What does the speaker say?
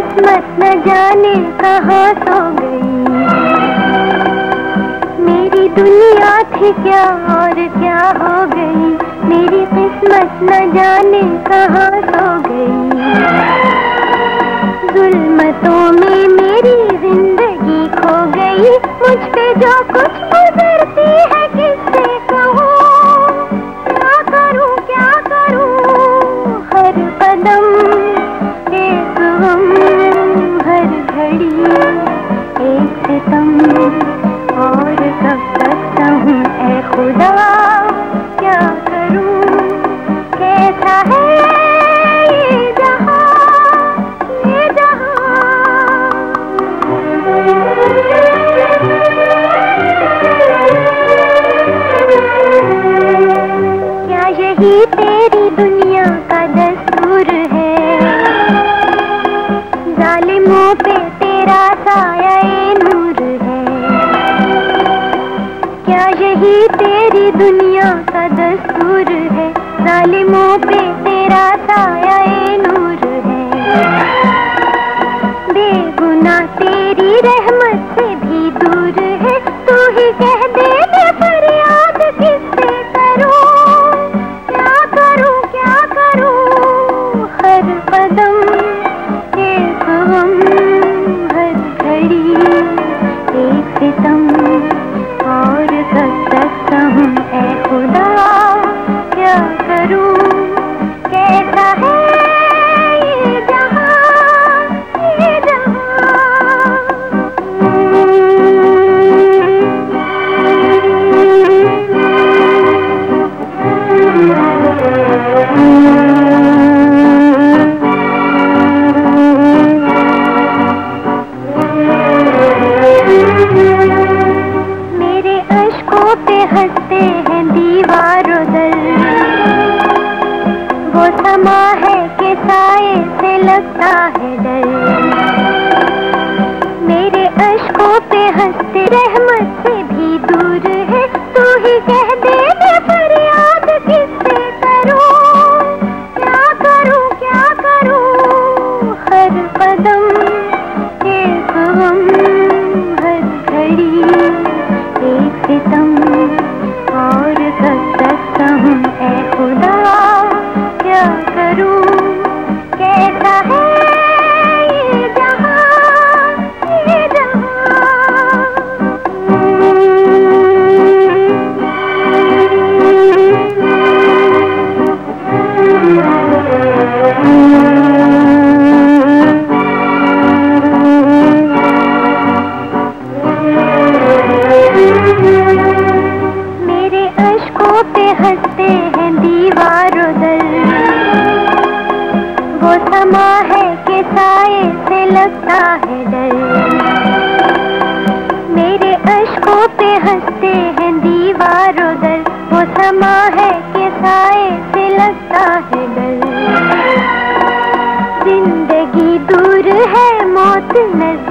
किस्मत न जाने कहाँ सो गई। मेरी दुनिया थी क्या और क्या हो गई, मेरी किस्मत न जाने कहाँ सो गई। जुल्मतों में मेरी जिंदगी खो गई, मुझ पे जो कुछ गुजरती है किससे कहूँ। क्या करूँ क्या करूँ, हर कदम एक गम, हर घड़ी एक सितम, और कब तक सहूँ ऐ खुदा। क्या करूँ, कैसा है ये जहाँ, ये जहाँ। क्या यही तेरी दुनिया का दस्तूर है, जालिमों पे तेरा साया ए नूर है। क्या यही तेरी दुनिया का दस्तूर है, जालिमों पे तेरा साया ए नूर है। बेगुनाह तेरी रहमत से भी दूर है, तू ही कह दे मैं फरियाद किससे करूं। क्या करूं क्या करूं, हर कदम एक गम, हर घड़ी एक सितम, और कब तक सहूँ ऐ खुदा। क्या करूं, कैसा है ये जहाँ, ये जहाँ। मेरे अश्कों पे हंसते हैं दीवारों दर, वो समा है कि साए से लगता है डर। मेरे अश्कों पे हंसते रहमत से भी दूर है, तू ही कह दे मैं फरियाद किससे करूं। क्या करूं क्या करूं, हर कदम एक गम, हर घड़ी एक सितम, और कब तक सहूँ ऐ खुदा। क्या करूं, कैसा है ये जहाँ, ये जहाँ। मेरे अश्कों पे हंसते हैं दीवारों दर, वो समा है कि साए से लगता है डर। मेरे अश्कों पे हंसते हैं दीवारों दर, वो समा है कि साए से लगता है डर। जिंदगी दूर है मौत नजदीक